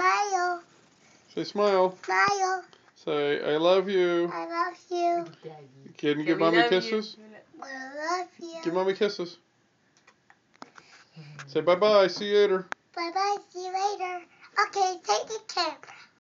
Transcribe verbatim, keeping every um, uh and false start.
Smile. Say smile. Smile. Say, I love you. I love you. Can you give mommy kisses? I love you. Give mommy kisses. Say bye-bye. See you later. Bye-bye. See you later. Okay, take the camera.